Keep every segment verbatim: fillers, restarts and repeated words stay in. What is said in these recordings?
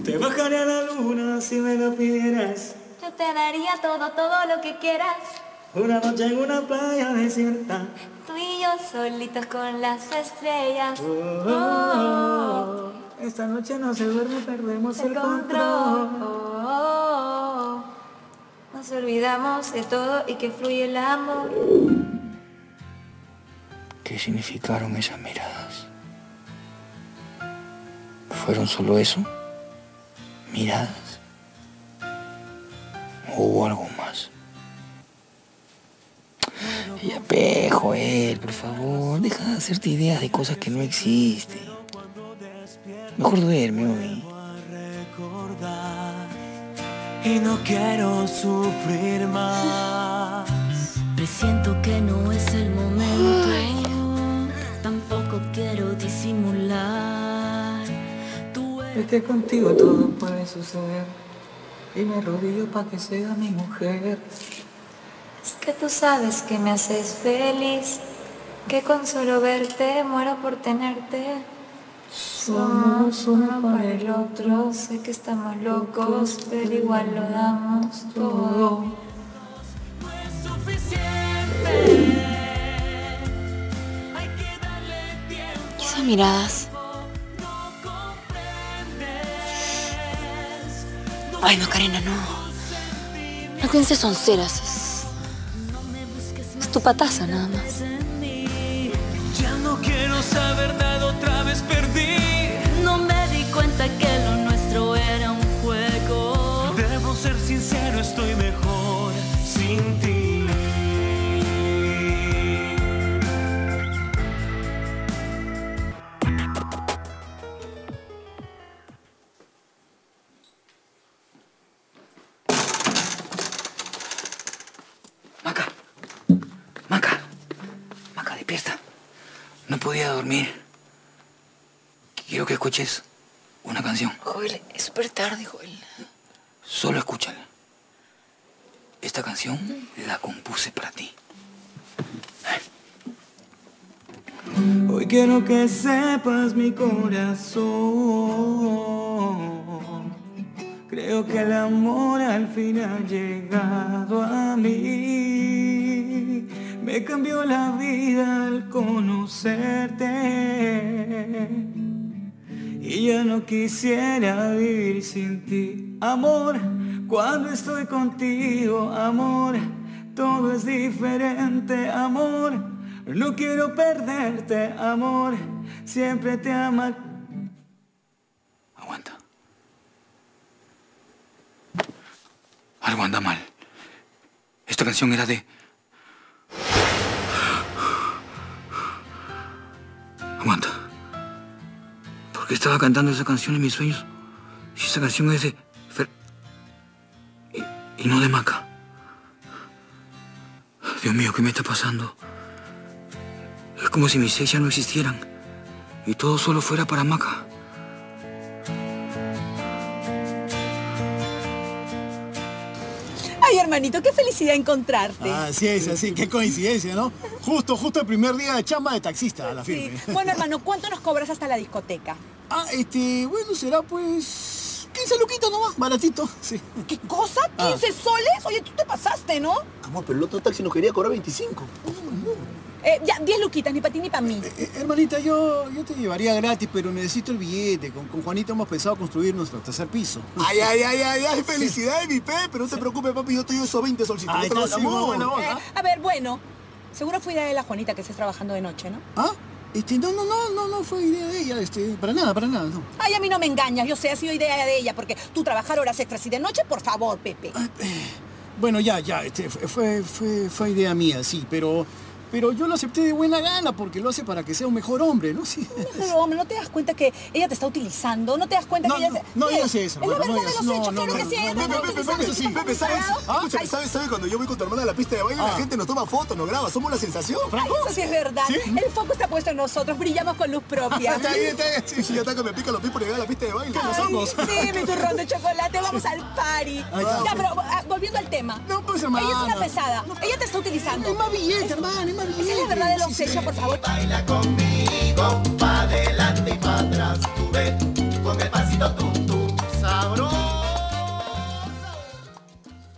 Te bajaré a la luna si me lo pidieras. Yo te daría todo, todo lo que quieras. Una noche en una playa desierta. Tú y yo solitos con las estrellas. Oh, oh, oh. Esta noche no se duerme, perdemos el, el control. control. Oh, oh, oh. Nos olvidamos de todo y que fluye el amor. ¿Qué significaron esas miradas? ¿Fueron solo eso? ¿Miradas? ¿O hubo algo más? Ya, pe, Joel, por favor, deja de hacerte ideas de cosas que no existen. Mejor duerme hoy. Y no quiero sufrir más. Presiento que no es el momento. Ay. Tampoco quiero disimular. Es que contigo todo puede suceder. Y me arrodillo para que sea mi mujer. Es que tú sabes que me haces feliz, que con solo verte muero por tenerte. Somos uno para el otro, sé que estamos locos, pero igual lo damos todo. No es suficiente. Hay que darle tiempo. ¿Y esas miradas? Ay, Macarena, no. No pienses sonceras, es... es tu pataza nada más. Ya no quiero saber nada, otra vez perdí. No me di cuenta que lo nuestro era un juego. Debo ser sincero, estoy mejor sin ti. Maca, Maca, Maca, despierta. No podía dormir. Quiero que escuches una canción. Joel, es súper tarde, Joel. Solo escúchala. Esta canción la compuse para ti. Hoy quiero que sepas mi corazón. Creo que el amor al fin ha llegado a mí. Me cambió la vida al conocerte. Y ya no quisiera vivir sin ti. Amor, cuando estoy contigo, amor, todo es diferente, amor. No quiero perderte, amor, siempre te ama. Aguanta. Algo anda mal. Esta canción era de... Aguanta. ¿Por qué estaba cantando esa canción en mis sueños? Si esa canción es de... Fer... Y, y no de Maca. Dios mío, ¿qué me está pasando? Es como si mis seis ya no existieran y todo solo fuera para Maca. Ay, hermanito, qué felicidad encontrarte. Ah, sí es así, qué coincidencia, ¿no? Justo, justo el primer día de chamba de taxista a la firme. Sí. Bueno, hermano, ¿cuánto nos cobras hasta la discoteca? Ah, este, bueno, será pues... quince luquitos nomás, baratito, sí. ¿Qué cosa? ¿quince ah. soles? Oye, tú te pasaste, ¿no? Amor, pero el otro taxi nos quería cobrar veinticinco. Eh, ya, diez luquitas, ni para ti ni para mí. Eh, eh, hermanita, yo, yo te llevaría gratis, pero necesito el billete. Con, con Juanito hemos pensado construir nuestro tercer piso. Ay, ay, ay, ay, ay, felicidades, mi pe, pero no te preocupes, papi, yo te doy esos veinte solcitos. Ay, no está así, buena eh, A ver, bueno, seguro fue idea de la Juanita que estés trabajando de noche, ¿no? ¿Ah? Este, no, no, no, no, no fue idea de ella, este, para nada, para nada, no. Ay, a mí no me engañas, yo sé, ha sido idea de ella, porque tú trabajar horas extras y de noche, por favor, Pepe. Ah, eh, bueno, ya, ya, este, fue, fue, fue idea mía, sí, pero... Pero yo lo acepté de buena gana porque lo hace para que sea un mejor hombre, ¿no? Sí. Un mejor hombre, ¿no te das cuenta que ella te está utilizando? ¿No te das cuenta no, que ella... No, no digas eso, hermano. Es la verdad no, de los no, hechos, no, claro no, que sí, ella te está Pepe, utilizando. Pepe, sí, Pepe, ¿sabes? Escúchame, ¿sabes? ¿Sabes? Cuando yo voy con tu hermana a la pista de baile, la gente nos toma fotos, nos graba, somos la sensación. Ay, eso sí es verdad. ¿Sí? El foco está puesto en nosotros, brillamos con luz propia. Está bien, está bien. Sí, sí, ya está que me pica los pies por llegar a la pista de baile. Ay, ¿Qué somos? sí, mi turrón de chocolate, vamos al party. Ya, pero ah, volviendo al tema. No, pues, hermana. Ella es una pesada. Ella te está utilizando. Es más billete, hermana, es más billete. Esa es la verdad de los hechos, por favor. Baila conmigo, pa' adelante y pa' atrás. Tú ves, con el pasito tum tum.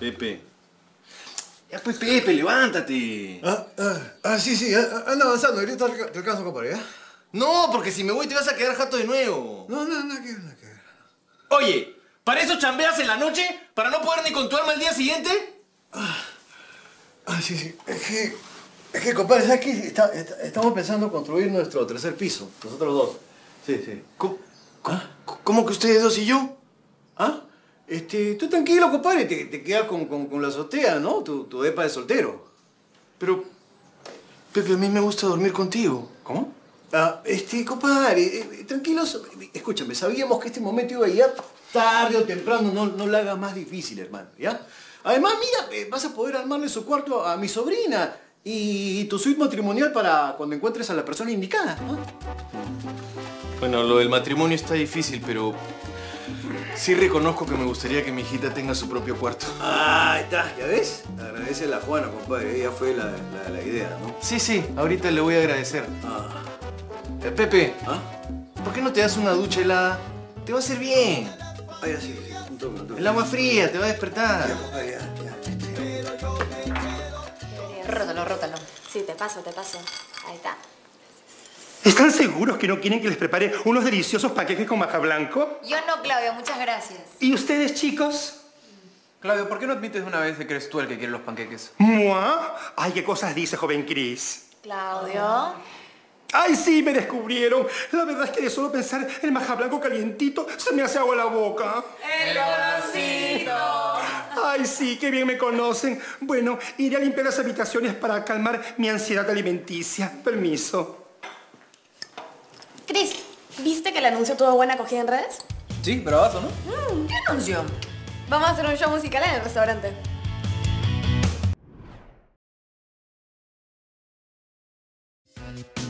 Pepe. Ya pues, Pepe, levántate. Ah, ah, ah sí, sí, ah, anda avanzando. Ahorita te te alcanzo, compadre, ¿ya? No, porque si me voy te vas a quedar jato de nuevo. No, no, nada que ver, nada que ver. Oye, ¿para eso chambeas en la noche? ¿Para no poder ni con tu alma al día siguiente? Ah, ah sí, sí. Es que, es que compadre, ¿sabes qué? Está, está, estamos pensando en construir nuestro tercer piso, nosotros dos. Sí, sí. ¿Cómo, cómo, ¿Cómo que ustedes dos y yo? ¿Ah? Este, tú tranquilo, compadre, te, te quedas con, con, con la azotea, ¿no? Tu, tu depa de soltero. Pero, Pepe, a mí me gusta dormir contigo. ¿Cómo? Ah, este, compadre, eh, tranquilos. Escúchame, sabíamos que este momento iba a llegar tarde o temprano. No, no lo hagas más difícil, hermano, ¿ya? Además, mira, eh, vas a poder armarle su cuarto a mi sobrina y tu suite matrimonial para cuando encuentres a la persona indicada, ¿no? Bueno, lo del matrimonio está difícil, pero sí reconozco que me gustaría que mi hijita tenga su propio cuarto. Ah, ahí está, ¿ya ves? Agradece a la Juana, compadre. Ella fue la, la, la idea, ¿no? Sí, sí, ahorita le voy a agradecer. Ah. Eh, Pepe, ¿Ah? ¿por qué no te das una ducha helada? Te va a hacer bien. Ah, ya, sí, sí. Un toque, un toque. El agua fría te va a despertar. Ya, compadre, ya, ya. Rótalo, rótalo. Sí, te paso, te paso. Ahí está. ¿Están seguros que no quieren que les prepare unos deliciosos paquetes con maja blanco? Yo no, Claudio, muchas gracias. ¿Y ustedes, chicos? Claudio, ¿por qué no admites de una vez de que eres tú el que quiere los panqueques? ¿Mua? Ay, ¿qué cosas dice, joven Chris? Claudio. ¡Ay, sí, me descubrieron! La verdad es que de solo pensar el maja blanco calientito se me hace agua la boca. ¡El conocido! ¡Ay, sí, qué bien me conocen! Bueno, iré a limpiar las habitaciones para calmar mi ansiedad alimenticia. Permiso. Chris, ¿viste que el anuncio tuvo buena acogida en redes? Sí, bravazo, ¿no? Mm, ¿qué anuncio? Vamos a hacer un show musical en el restaurante. Thank you.